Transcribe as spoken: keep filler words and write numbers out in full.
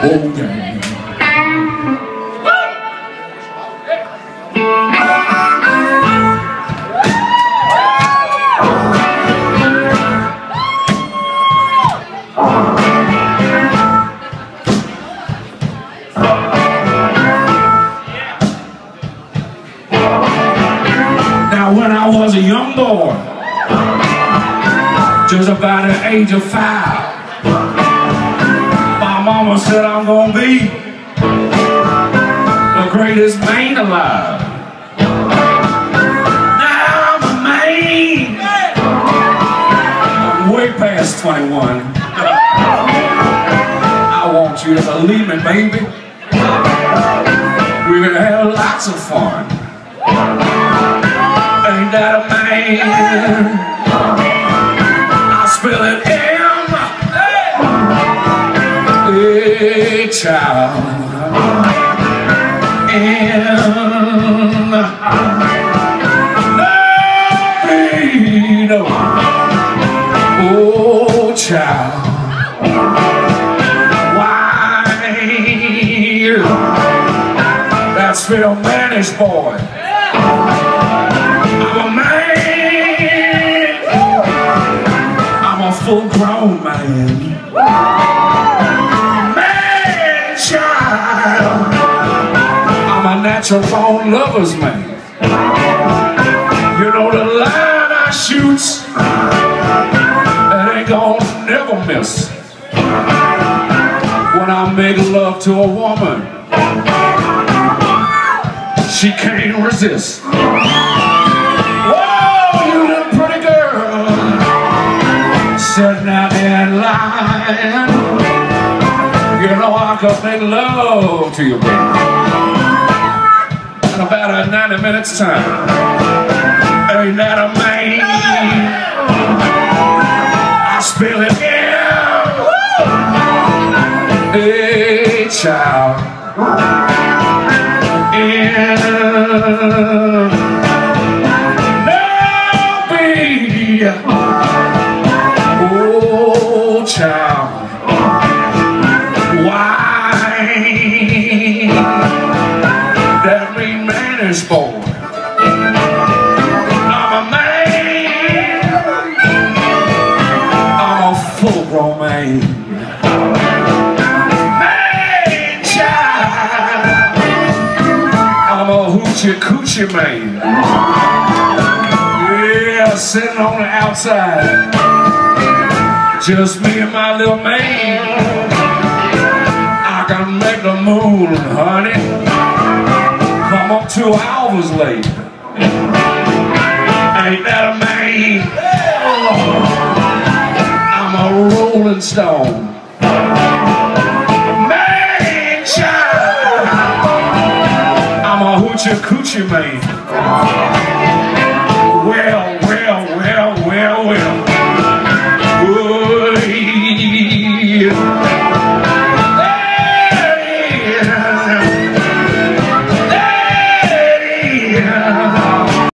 Oh, yeah. Now, when I was a young boy, just about the age of five, my mama said I'm gonna be the greatest man alive. Now I'm a man, I'm way past twenty-one. I want you to believe me, baby. We're gonna have lots of fun. Ain't that a man? I spell it M. Hey, child. M. No, no. Oh, child. Why? That's Phil Manish, boy. I'm a man. I'm a full-grown man. Man, child. I'm a natural-born lover's man. You know the line I shoot, that ain't gonna never miss. When I make love to a woman, she can't resist. Sitting out in line, you know I could make love to you, baby, in about a ninety minutes time. Ain't that a man? I spell it out. Hey, child. In no be. Oh, child, why that mean Manish boy? I'm a man, I'm a full-grown man. Man, child, I'm a hoochie-coochie man. Yeah, sitting on the outside, just me and my little man. I can make the moon, honey, come up two hours late. Ain't that a man? I'm a rolling stone. Man, child, I'm a hoochie coochie man.